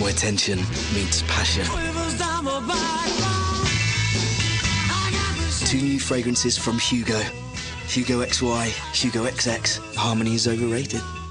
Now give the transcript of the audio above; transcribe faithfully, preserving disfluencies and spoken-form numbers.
where tension meets passion. Two new fragrances from Hugo. Hugo X Y, Hugo X X. Harmony is overrated.